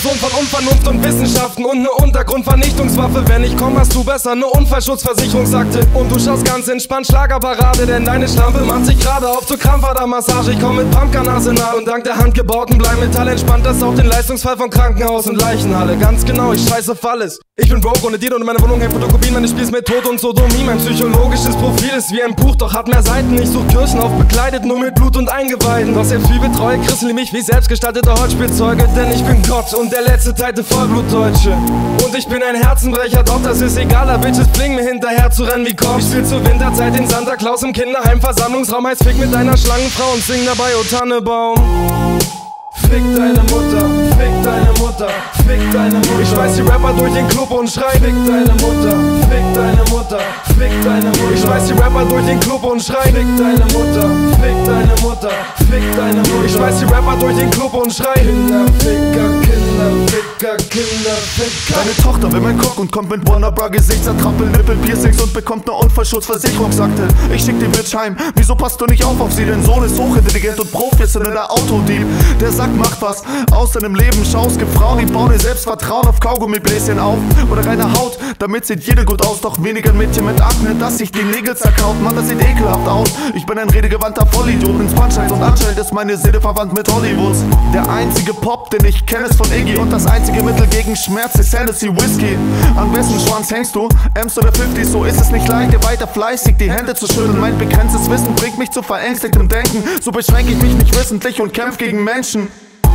Sohn von Unvernunft und Wissenschaften und ne Untergrundvernichtungswaffe. Wenn ich komm, hast du besser ne Unfallschutzversicherungsakte. Und du schaust ganz entspannt Schlagerparade, denn deine Schlampe macht sich gerade auf zur Krampfadermassage. Ich komm mit Pumpgun-Arsenal und dank der handgebauten Bleimetall entspannt das auch den Leistungsfall von Krankenhaus und Leichenhalle. Ganz genau, ich scheiße auf alles. Ich bin broke ohne dir und in meiner Wohnung hängt Fotokopien meines Spiels mit Tod und Sodomie. Mein psychologisches Profil ist wie ein Buch, doch hat mehr Seiten. Ich such Kirchen aufbekleidet, nur mit Blut und Eingeweiden. Doch selbst wie betreue Christen mich wie selbstgestaltete Holzspielzeuge. Denn ich bin Gott und der letzte Teite Vollblutdeutsche. Und ich bin ein Herzenbrecher, doch das ist egal, Bitches bling mir hinterher zu rennen wie Kopf. Ich spiel zur Winterzeit den Santa Claus im Kinderheim. Versammlungsraum heißt Fick mit deiner Schlangenfrau und sing dabei O Tannebaum. Fick deine Mutter, fick deine Mutter, fick deine Mutter. Ich schmeiß die Rapper durch den Club und schrei: Fick deine Mutter, fick deine Mutter, fick deine Mutter. Ich schmeiß die Rapper durch den Club und schrei: Fick deine Mutter, fick deine Mutter, fick deine Mutter. Ich schmeiß die Rapper durch den Club und schrei: Kinderficker, Kinderficker, Kinderficker. Deine Tochter will mein Cock und kommt mit Warner-Bra-Gesichtsertrappel, Nippel-Piercings und bekommt ne Unfallschutzversicherungsakte. Ich schick die Bitch heim, wieso passt du nicht auf sie? Dein Sohn ist hochintelligent und Profi ist in der Autodieb. Der sagt, macht was aus deinem Leben, schau, es gibt Frauen, die bauen ihr Selbstvertrauen auf Kaugummibläschen auf oder reine Haut, damit sieht jede gut aus, doch weniger ein Mädchen mit Akne, das sich die Nägel zerkaut, Mann, das sieht ekelhaft aus. Ich bin ein redegewandter Vollidiot, ins Punchlines und anscheinend ist meine Seele verwandt mit Hollywoods. Der einzige Pop, den ich kenne, ist von Iggy und das einzige Mittel gegen Schmerz ist Hennessy Whisky. An wessen Schwanz hängst du? Ems oder 50, so ist es nicht leicht, dir weiter fleißig die Hände zu schütteln. Mein begrenztes Wissen bringt mich zu verängstigtem Denken, so beschränke ich mich nicht wissentlich und kämpf gegen Menschen.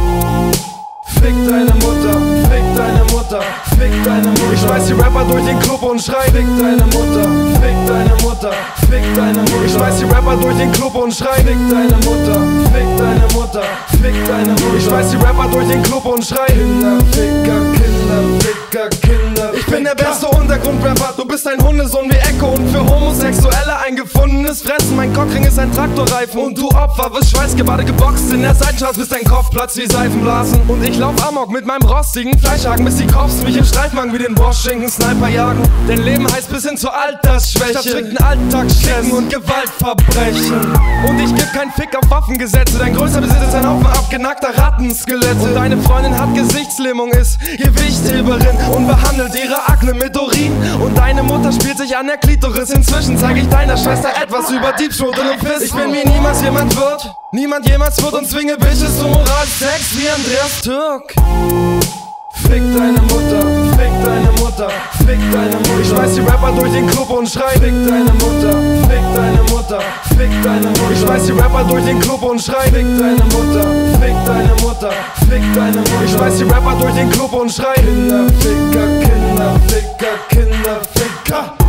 Fick deine Mutter, fick deine Mutter, fick deine Mutter. Ich schmeiß die Rapper durch den Club und schrei: Fick deine Mutter, fick deine Mutter, fick deine Mutter. Ich schmeiß die Rapper durch den Club und schrei: Fick deine Mutter, fick deine Mutter, fick deine Mutter. Ich schmeiß die Rapper durch den Club und schrei: Kinderficker, Kinderficker, Kinder. Ich bin der beste Untergrundrapper, du bist ein Hundesohn wie Echo und für Homosexuelle ein gefundenes Fressen. Mein Cockring ist ein Traktorreifen und du Opfer wirst schweißgebadet geboxt in der Seitenstraße, bis dein Kopf platzt wie Seifenblasen. Und ich lauf amok mit meinem rostigen Fleischhaken, bis die Cops mich im Streifwagen wie den Washington Sniper jagen. Denn Leben heißt bis hin zur Altersschwäche, statt strikten Alltagsschrecken und Gewaltverbrechen. Und ich geb keinen Fick auf Waffengesetze, dein größter Besitz ist ein Haufen abgenackter Rattenskelette. Und deine Freundin hat Gesichtslähmung, ist Gewichtheberin und behandelt ihre Akne mit Urin. Und deine Mutter spielt sich an der Klitoris, inzwischen zeige ich deiner Schwester etwas über Diebschuld und Piss. Ich bin wie niemals jemand wird, niemand jemals wird und zwinge Bitches zum Moralsex wie Andreas Türk. Fick deine Mutter, fick deine Mutter, fick deine Mutter. Ich schmeiß die Rapper durch den Club und schrei: Fick deine Mutter, fick deine Mutter, fick deine Mutter. Ich schmeiß die Rapper durch den Club und schrei: Fick deine Mutter, fick deine Mutter, fick deine Mutter. Ich schmeiß die Rapper durch den Club und schrei: Kinderficker, Kinderficker, Kinderficker.